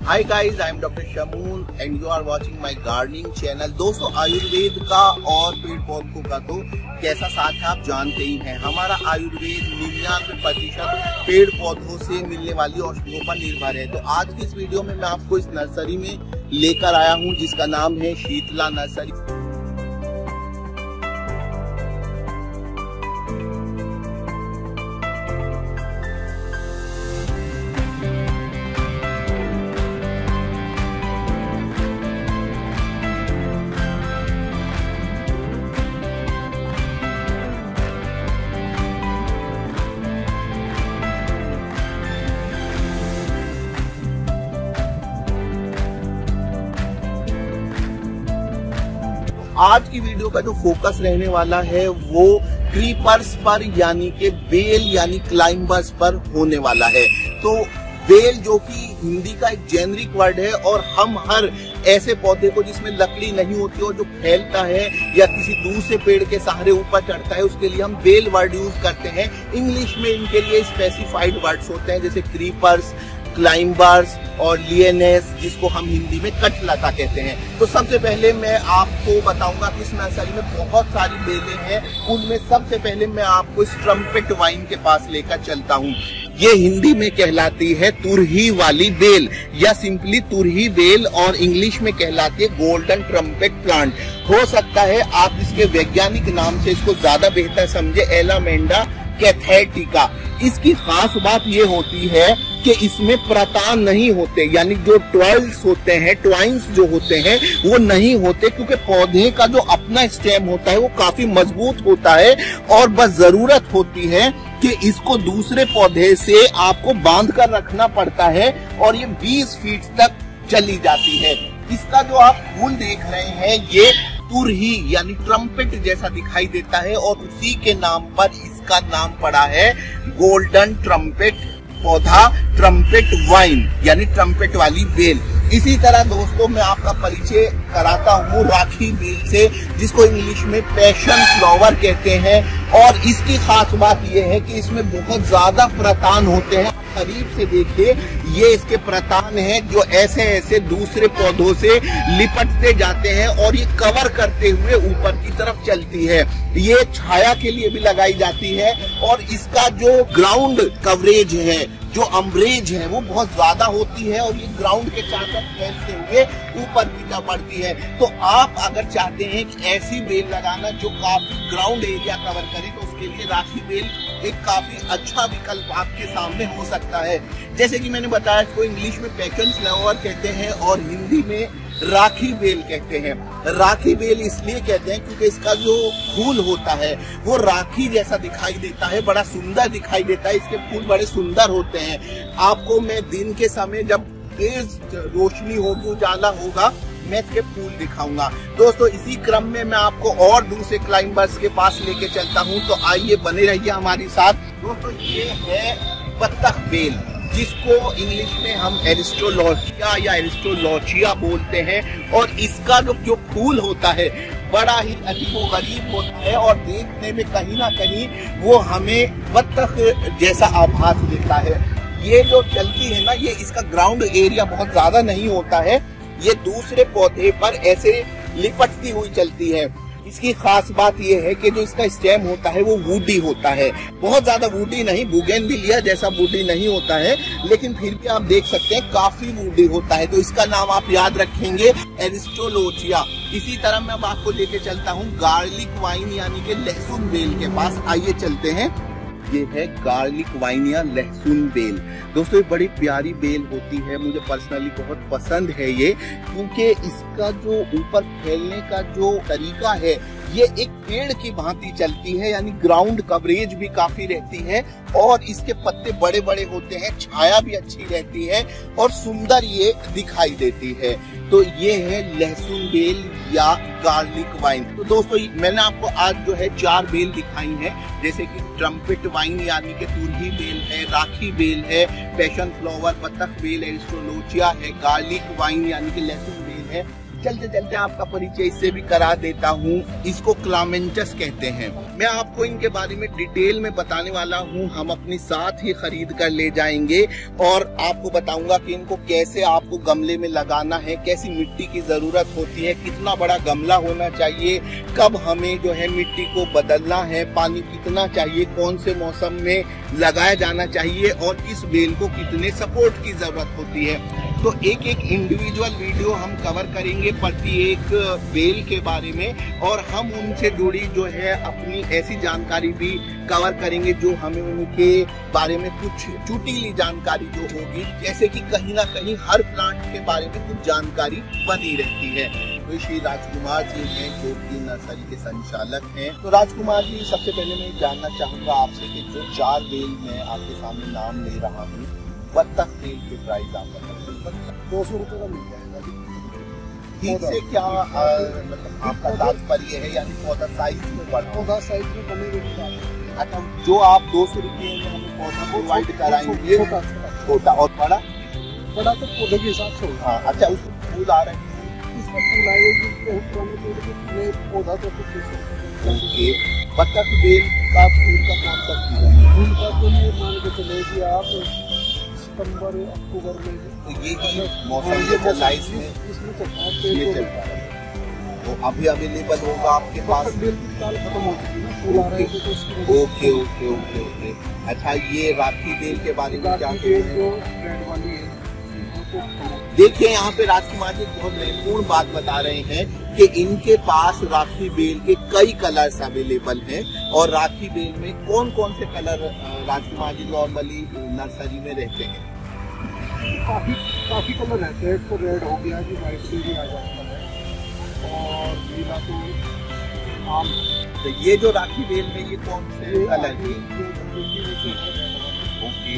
Hi guys, I am doctor Shamool and you are watching my gardening channel. दोस्तों, आयुर्वेद का और पेड़ पौधों का तो कैसा साथ है आप जानते ही हैं। हमारा आयुर्वेद 99% पेड़ पौधों से मिलने वाली औषधियों पर निर्भर है। तो आज की इस वीडियो में मैं आपको इस नर्सरी में लेकर आया हूँ जिसका नाम है शीतला नर्सरी। आज की वीडियो का जो फोकस रहने वाला है वो क्रीपर्स पर यानी कि बेल यानी क्लाइंबर्स पर होने वाला है। तो बेल जो कि हिंदी का एक जेनरिक वर्ड है और हम हर ऐसे पौधे को जिसमें लकड़ी नहीं होती और जो फैलता है या किसी दूसरे पेड़ के सहारे ऊपर चढ़ता है उसके लिए हम बेल वर्ड यूज करते हैं। इंग्लिश में इनके लिए स्पेसिफाइड वर्ड्स होते हैं जैसे क्रीपर्स, क्लाइंबर्स और लियनेस, जिसको हम हिंदी में कटलता कहते हैं। तो सबसे पहले मैं आपको बताऊंगा कि इस नर्सरी में बहुत सारी बेलें हैं। उनमें सबसे पहले मैं आपको इस ट्रम्पेट वाइन के पास लेकर चलता हूँ। ये हिंदी में कहलाती है तुरही वाली बेल या सिंपली तुरही बेल और इंग्लिश में कहलाती है गोल्डन ट्रम्पेट प्लांट। हो सकता है आप इसके वैज्ञानिक नाम से इसको ज्यादा बेहतर समझे, एलामेंडा कैथेटिका। इसकी खास बात ये होती है कि इसमें प्रतान नहीं होते, यानी जो ट्वाइल्स होते हैं, ट्वाइंस जो होते हैं वो नहीं होते, क्योंकि पौधे का जो अपना स्टेम होता है वो काफी मजबूत होता है और बस जरूरत होती है कि इसको दूसरे पौधे से आपको बांध कर रखना पड़ता है और ये 20 फीट तक चली जाती है। इसका जो आप फूल देख रहे हैं ये तुरही यानी ट्रम्पेट जैसा दिखाई देता है और उसी के नाम पर इसका नाम पड़ा है गोल्डन ट्रम्पेट पौधा, ट्रम्पेट वाइन यानी ट्रम्पेट वाली बेल। इसी तरह दोस्तों मैं आपका परिचय कराता हूँ राखी बेल से, जिसको इंग्लिश में पैशन फ्लावर कहते हैं। और इसकी खास बात यह है कि इसमें बहुत ज्यादा प्रतान होते हैं। करीब से देखिए, ये इसके प्रतान हैं जो ऐसे ऐसे दूसरे पौधों से लिपटते जाते हैं और ये कवर करते हुए ऊपर की तरफ चलती है। ये छाया के लिए भी लगाई जाती है और इसका जो ग्राउंड कवरेज है, जो अम्ब्रेज है, वो बहुत ज्यादा होती है और ये ग्राउंड के चारों तरफ फैलते हुए ऊपर की तरफ बढ़ती है। तो आप अगर चाहते हैं कि ऐसी बेल लगाना जो काफी ग्राउंड एरिया कवर करे तो उसके लिए राखी बेल एक काफी अच्छा विकल्प आपके सामने हो सकता है। जैसे कि मैंने बताया, इसको इंग्लिश में पैशन फ्लावर कहते हैं और हिंदी में राखी बेल कहते हैं। राखी बेल इसलिए कहते हैं क्योंकि इसका जो फूल होता है वो राखी जैसा दिखाई देता है, बड़ा सुंदर दिखाई देता है। इसके फूल बड़े सुंदर होते हैं। आपको मैं दिन के समय जब तेज रोशनी होगी, उजाला होगा, मैं इसके फूल दिखाऊंगा। दोस्तों, इसी क्रम में मैं आपको और दूसरे क्लाइंबर्स के पास लेके चलता हूं, तो आइए बने रहिए हमारे साथ। दोस्तों, ये है बत्तख बेल, जिसको इंग्लिश में हम एरिस्टोलॉचिया या एरिस्टोलॉचिया बोलते हैं। और इसका जो फूल होता है बड़ा ही अजीबोगरीब होता है और देखने में कहीं ना कहीं वो हमें बत्तख जैसा आभास देता है। ये जो चलती है ना, ये इसका ग्राउंड एरिया बहुत ज्यादा नहीं होता है, ये दूसरे पौधे पर ऐसे लिपटती हुई चलती है। इसकी खास बात यह है कि जो इसका स्टेम होता है वो वुडी होता है, बहुत ज्यादा वुडी नहीं, बुगेनविलिया जैसा वुडी नहीं होता है, लेकिन फिर भी आप देख सकते हैं काफी वुडी होता है। तो इसका नाम आप याद रखेंगे, एरिस्टोलोचिया। इसी तरह मैं अब आपको लेके चलता हूँ गार्लिक वाइन यानी कि लहसुन बेल के पास। आइए चलते हैं। ये है गार्लिक वाइन या लहसुन बेल। दोस्तों, ये बड़ी प्यारी बेल होती है, मुझे पर्सनली बहुत पसंद है ये, क्योंकि इसका जो ऊपर फैलने का जो तरीका है ये एक पेड़ की भांति चलती है, यानी ग्राउंड कवरेज भी काफी रहती है और इसके पत्ते बड़े बड़े होते हैं, छाया भी अच्छी रहती है और सुंदर ये दिखाई देती है। तो ये है लहसुन बेल या गार्लिक वाइन। तो दोस्तों, मैंने आपको आज जो है 4 बेल दिखाई हैं, जैसे कि ट्रम्पेट वाइन यानी कि तुरही बेल है, राखी बेल है, पैशन फ्लावर, बत्तख बेल, एरिस्टोलोचिया है, गार्लिक वाइन यानी कि लहसुन बेल है। चलते चलते आपका परिचय इससे भी करा देता हूँ। इसको क्लामेंटस कहते हैं। मैं आपको इनके बारे में डिटेल में बताने वाला हूँ। हम अपने साथ ही खरीद कर ले जाएंगे और आपको बताऊंगा कि इनको कैसे आपको गमले में लगाना है, कैसी मिट्टी की जरूरत होती है, कितना बड़ा गमला होना चाहिए, कब हमें जो है मिट्टी को बदलना है, पानी कितना चाहिए, कौन से मौसम में लगाया जाना चाहिए और इस बेल को कितने सपोर्ट की जरूरत होती है। तो एक एक इंडिविजुअल वीडियो हम कवर करेंगे प्रत्येक बेल के बारे में और हम उनसे जुड़ी जो है अपनी ऐसी जानकारी भी कवर करेंगे जो हमें उनके बारे में कुछ चुटीली जानकारी जो होगी, जैसे कि कहीं ना कहीं हर प्लांट के बारे में कुछ जानकारी बनी रहती है। तो श्री राजकुमार जी हैं जो कि नर्सरी के संचालक हैं। तो राजकुमार जी, सबसे पहले मैं जानना चाहूंगा आपसे कि जो 4 बेल मैं आपके सामने नाम ले रहा हूँ, बत्तख बेल के प्राइस आप बताइए। 200 रुपये का मिल जाएगा। ठीक से क्या मतलब आपका तात्पर्य है, यानी पौधा साइज में बड़ा, पौधा साइज में बनेगी की बात है। अच्छा, जो आप 200 रुपये में हमें पौधा प्रोवाइड कराएंगे, छोटा और बड़ा तो पौधे के हिसाब से होगा। हाँ, अच्छा, उसमें फूल आ रहे हैं, इसमें फूल आएगी पौधा तो ओके। बत्तख बेल का फूल का कौन सा सीजन है? फूल का तो ये मान के चलेगी आप सितंबर अक्टूबर में। तो ये मौसम के लाइफ में इसमें चलता है। वो अभी अवेलेबल होगा आपके पास? साल खत्म हो चुकी है, फूल आ रहे हैं तो ओके ओके ओके ओके। अच्छा, ये राखी बेल के बारे में क्या जो रेड वाली है? देखिए, यहाँ पे राजकुमार जी बहुत महत्वपूर्ण बात बता रहे हैं कि इनके पास राखी बेल के कई कलर्स अवेलेबल हैं और राखी बेल में कौन कौन से colour Rajkumar ji normally nursery में रहते हैं? काफी कलर रहते हैं। तो रेड हो गया जी, व्हाइट भी आ जाता है और नीला तो आम। तो ये जो राखी बेल में ये कौन से कलर की? ओके,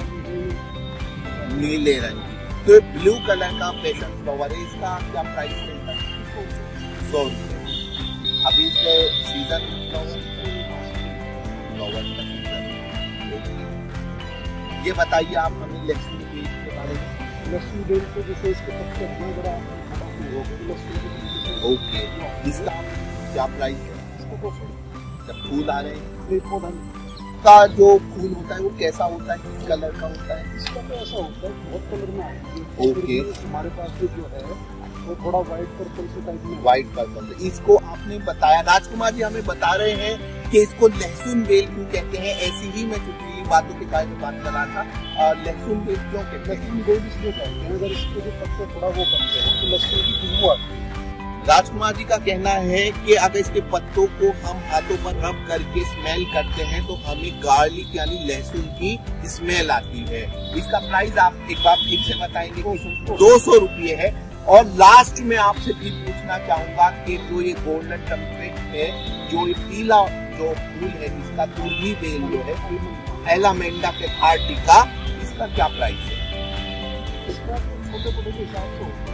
नीले रंग की। तो ब्लू कलर का पैशन फ्लावर है, इसका क्या प्राइस मिलता है? 100 रुपये। अभी इसके सीजन फ्लावर का सीजन। ये बताइए आप हमें लहसुन बेल के बारे में। लहसुन बेल को जैसे इसके पत्ते इतने बड़ा ओके, इसका क्या प्राइस है? जब फूल आ रहे हैं का जो फूल होता है वो कैसा होता है, किस कलर का होता है? इसका तो ऐसा होता है, बहुत कलर में आता है। ओके, हमारे पास जो है वो थोड़ा व्हाइट पर्पल से टाइप में। White purple. इसको आपने बताया, राजकुमार जी हमें बता रहे हैं कि इसको लहसुन बेल क्यों कहते हैं। ऐसी ही मैं चुटकीली बातों के बारे में बात कर रहा था। लहसुन बेल क्यों कहते हैं? लहसुन बेल इसलिए कहते हैं, अगर इसके जो पत्ते थोड़ा वो करते हैं तो लहसुन की खुशबू आती है। राजकुमार जी का कहना है कि अगर इसके पत्तों को हम हाथों पर रब करके स्मेल करते हैं तो हमें गार्लिक यानी लहसुन की स्मेल आती है। इसका प्राइस आप एक बार ठीक से बताएंगे? 200 रुपये है। और लास्ट में आपसे भी पूछना चाहूंगा कि जो ये गोल्डन टम्परेट है, जो ये पीला जो फूल है, इसका तुरही बेल जो है, एलामेंडा के हार्टिका, इसका क्या प्राइस है? इसका छोटे छोटे के हिसाब से होता है।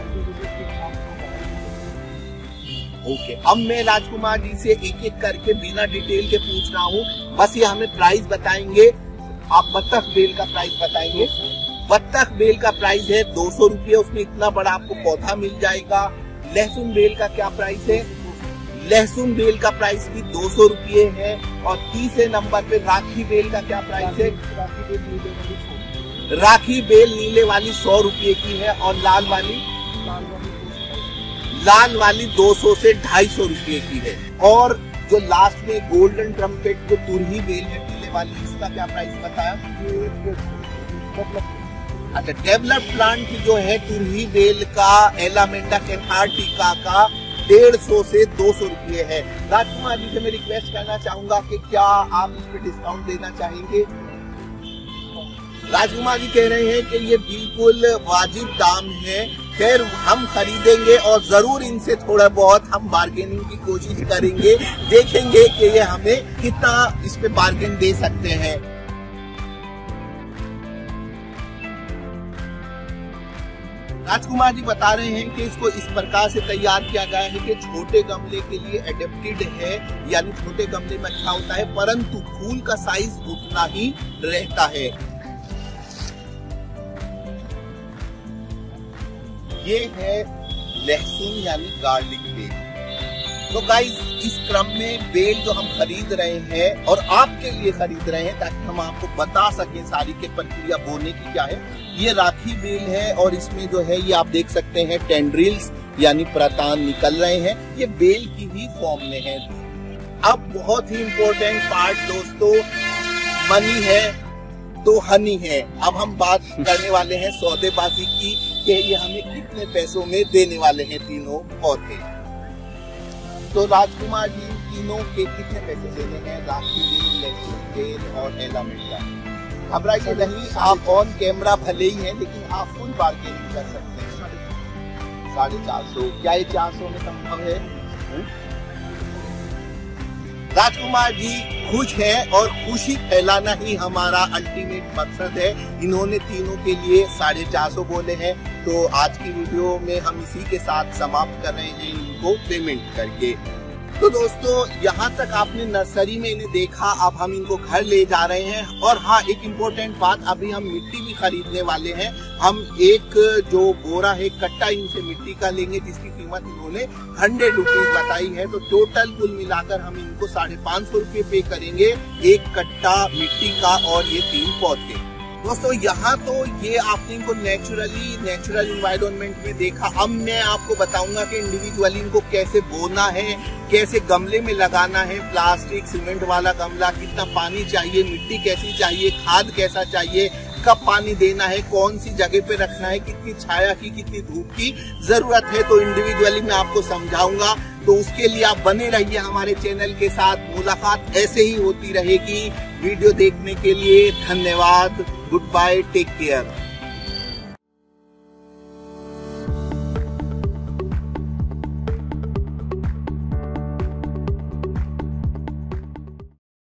ओके, अब मैं राजकुमार जी से एक एक करके बिना डिटेल के पूछ रहा हूँ, बस ये हमें प्राइस बताएंगे। आप बत्तख बेल का प्राइस बताएंगे। बत्तख बेल का प्राइस है 200 रुपये, उसमें इतना बड़ा आपको पौधा मिल जाएगा। लहसुन बेल का क्या प्राइस है? लहसुन बेल का प्राइस भी 200 रुपये है। और तीसरे नंबर पे राखी बेल का क्या प्राइस है? राखी बेल नीले वाली 100 रुपये की है और लाल वाली 200 से 250 रुपये की है। और जो लास्ट में गोल्डन ट्रम्पेट जो तुरही बेल है पीले वाली, इसका क्या प्राइस बताया? अच्छा, डेवलप प्लांट जो है तुरही बेल का, एलामेंडा कैथार्टिका का 150 से 200 रुपये है। राजकुमार जी से मैं रिक्वेस्ट करना चाहूंगा कि क्या आप इस पे डिस्काउंट देना चाहेंगे? राजकुमार जी कह रहे हैं कि ये बिल्कुल वाजिब दाम है। खैर, हम खरीदेंगे और जरूर इनसे थोड़ा बहुत हम बार्गेनिंग की कोशिश करेंगे, देखेंगे कि ये हमें कितना इस पे बार्गेन दे सकते हैं। राजकुमार जी बता रहे हैं कि इसको इस प्रकार से तैयार किया गया है कि छोटे गमले के लिए एडेप्टेड है, यानी छोटे गमले में अच्छा होता है, परंतु फूल का साइज उतना ही रहता है। ये है लहसुन यानी गार्लिक बेल। तो गाइस इस क्रम में बेल जो हम खरीद रहे हैं और आपके लिए खरीद रहे हैं ताकि हम आपको बता सकें सारी के प्रक्रिया बोने की क्या है, ये राखी बेल है और इसमें जो है ये आप देख सकते हैं टेंड्रिल्स यानी प्रतान निकल रहे हैं, ये बेल की ही फॉर्म में है। अब बहुत ही इंपॉर्टेंट पार्ट दोस्तों, मनी है तो हनी है। अब हम बात करने वाले हैं सौदेबाजी की कि ये हमें कितने पैसों में देने वाले हैं तीनों पौधे। तो राजकुमार जी तीनों के कितने पैसे देने हैं? राखी बेल, लहसुन बेल और एला मिर्चा। घबराइए नहीं, आप ऑन कैमरा भले ही हैं लेकिन आप फुल बार्गेनिंग कर सकते हैं। 450। क्या ये 400 में संभव है? राजकुमार जी खुश हैं और खुशी फैलाना ही हमारा अल्टीमेट मकसद है। इन्होंने तीनों के लिए 450 बोले हैं, तो आज की वीडियो में हम इसी के साथ समाप्त कर रहे हैं इनको पेमेंट करके। तो दोस्तों यहाँ तक आपने नर्सरी में इन्हें देखा, अब हम इनको घर ले जा रहे हैं। और हाँ, एक इम्पोर्टेंट बात, अभी हम मिट्टी भी खरीदने वाले हैं। हम एक जो बोरा है कट्टा इनसे मिट्टी का लेंगे जिसकी कीमत इन्होंने 100 रुपीज बताई है। तो टोटल कुल मिलाकर हम इनको 550 रुपये पे करेंगे, एक कट्टा मिट्टी का और ये 3 पौधे। दोस्तों यहाँ तो ये आपने इनको नेचुरल इन्वायरमेंट में देखा। अब मैं आपको बताऊंगा कि इंडिविजुअली इनको कैसे बोना है, कैसे गमले में लगाना है, प्लास्टिक सीमेंट वाला गमला, कितना पानी चाहिए, मिट्टी कैसी चाहिए, खाद कैसा चाहिए, कब पानी देना है, कौन सी जगह पे रखना है, कितनी छाया की कितनी धूप की जरूरत है, तो इंडिविजुअली मैं आपको समझाऊंगा। तो उसके लिए आप बने रहिए हमारे चैनल के साथ, मुलाकात ऐसे ही होती रहेगी। वीडियो देखने के लिए धन्यवाद, गुड बाय, टेक केयर।